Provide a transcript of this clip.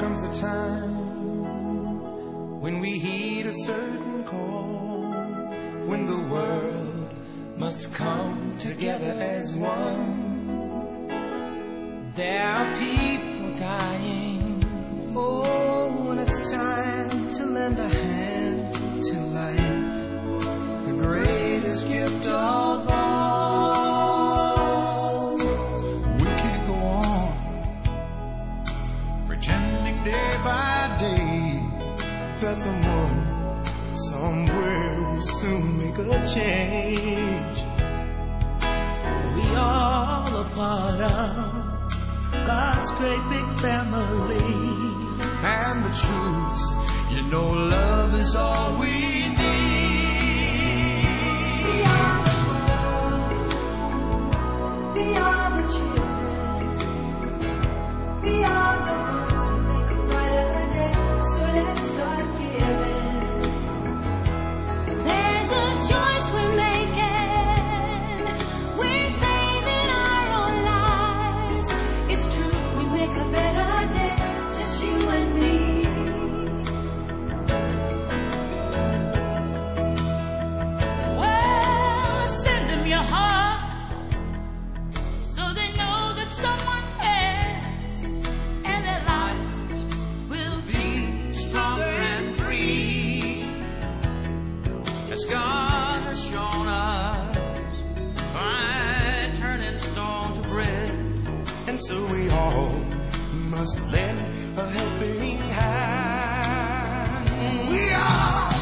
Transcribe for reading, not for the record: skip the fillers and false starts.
comes a time when we heed a certain call, when the world must come together as one. There are people dying. Oh, when it's time to lend a hand to life, the greatest gift of all. We can't go on pretending day by day that someone somewhere will soon make a change. We all a part of God's great big family. And the truth, you know, love is all we need. We are the world. We are the children. We are the ones who make a brighter day. So let's start giving. There's a choice we're making. We're saving our own lives. It's true, we make a better day. Just you and me. Well, send them your heart so they know that someone cares, and their lives will be stronger and free, as God has shown us by turning stone to bread. And so we all must lend a helping hand. We are